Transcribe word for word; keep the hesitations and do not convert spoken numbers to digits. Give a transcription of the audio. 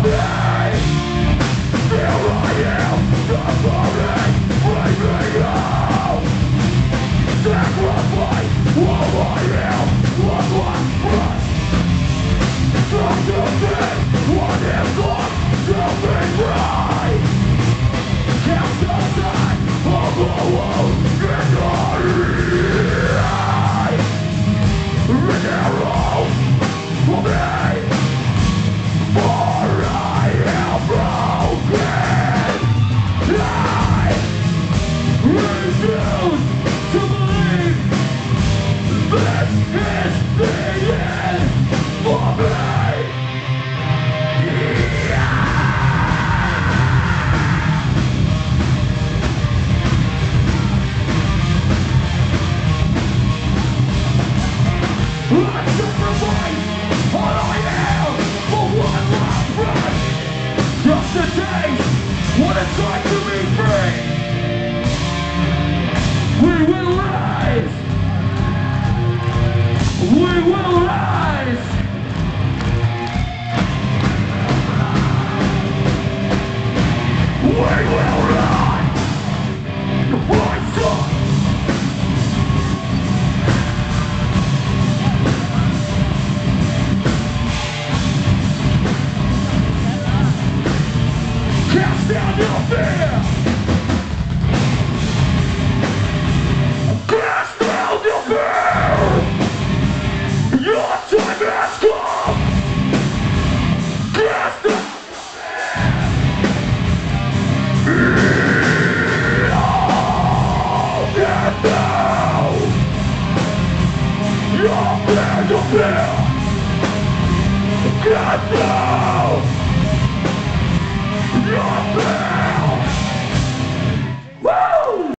What it's like to be free. We will rise. We will rise. We will run. Rise up. Cast down your fear. Cast down your fear. Your time has come. Cast down your fear. Cast down your fear, your fear. Cast down your fear.